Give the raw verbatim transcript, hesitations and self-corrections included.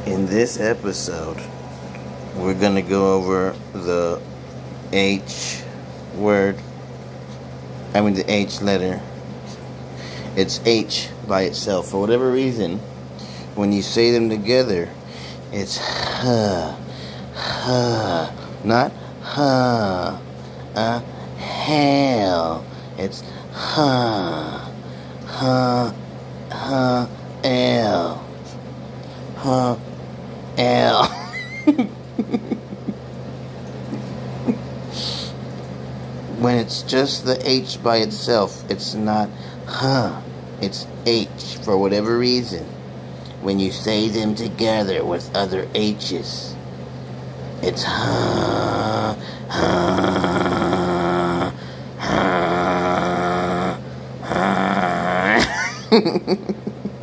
In this episode, we're going to go over the H word. I mean the H letter. It's H by itself. For whatever reason, when you say them together, it's huh, huh, not huh, uh, hell. It's huh, huh, huh, L, huh, L. When it's just the H by itself, it's not huh, it's H for whatever reason. When you say them together with other H's, it's huh, huh, huh, huh.